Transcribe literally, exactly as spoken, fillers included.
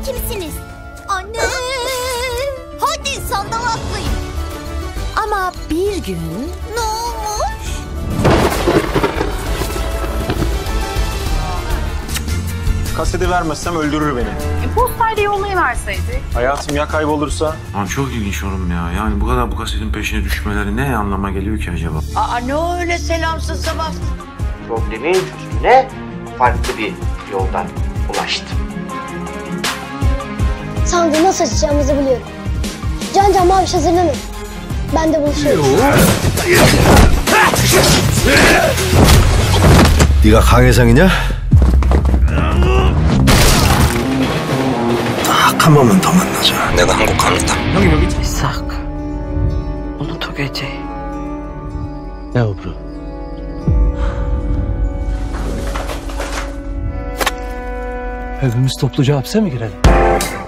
kimsiniz? Anne! Hadi sandal atlayın. Ama bir gün... Ne olmuş? Kaseti vermezsem öldürür beni. E, postayla yollayıverseydik. Hayatım ya kaybolursa? Lan çok ilginç yorum ya. Yani bu kadar bu kasetin peşine düşmeleri ne anlama geliyor ki acaba? Aa ne öyle selamsız sabahsız. Problemin çözümüne farklı bir yoldan ulaştım. Sandığı nasıl açacağımızı biliyorum. Can Can Maviş hazırlanın. Ben de buluşuyorum. 네가 강혜상이냐? 딱 한 번만 더 만나자. 내가 한국 갑니다. 형님 여기 İshak, unut o geceyi. Ne bro? Hepimiz topluca hapse mi girelim?